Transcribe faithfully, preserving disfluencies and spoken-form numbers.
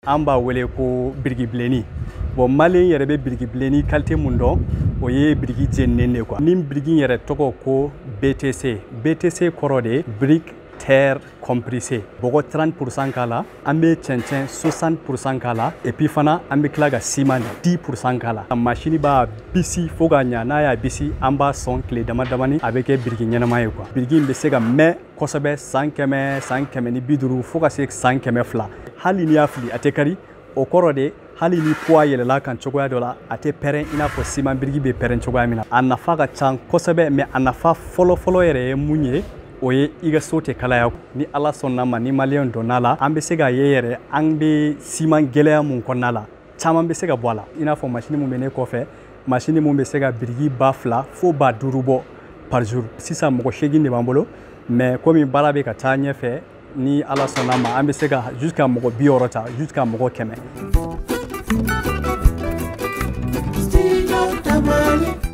an b'a wele ko birikibilenni. Bon Malien yɛrɛ bɛ birikibilenni qualité mun dɔn o ye biriki jeninen de quoi. Ni biriki yɛrɛ tɔgɔ ko B T C. B T C kɔrɔ de brique terre compressée. Bɔgɔ trente pour cent k'a la, an bɛ cɛncɛn soixante pour cent k'a la, et puis fana an bɛ tila ka ciment dix pour cent k'a la. A machine b'a bisi fo ka ɲa, n'a y'a bisi an b'a sɔn tile dama damani a bɛ kɛ biriki ɲɛnama ye quoi. Biriki in bɛ se ka mɛn kosɛbɛ san kɛmɛ san kɛmɛ ni bi duuru fo ka se san kɛmɛ fila. Hali n'i y'a fili a tɛ kari, o kɔrɔ de hali ni poids yɛlɛla kan cogoya dɔ la a tɛ pɛrɛn i n'a fɔ ciment biriki bɛ pɛrɛn cogoya min na. A nafa ka ca kosɛbɛ, mais a nafa fɔlɔ fɔlɔ yɛrɛ ye mun ye o ye i ka so tɛ kalaya. Ni Ala sɔnna ma ni Maliyɛn dɔnn'a la an bɛ se k'a ye yɛrɛ an bɛ ciment gɛlɛya mun kɔnɔna la caman bɛ se ka bɔ a la. I n'a fɔ machine mun bɛ ne kɔfɛ, machine mun bɛ se ka biriki ba fila fo ba duuru bɔ par jour. Sisan mɔgɔ seegin de b'an bolo, mais komi baara bɛ ka taa ɲɛfɛ ni Ala sɔnna ma an bɛ se ka jusqu'à mɔgɔ bi wɔɔrɔ ta jusqu'à mɔgɔ kɛmɛ.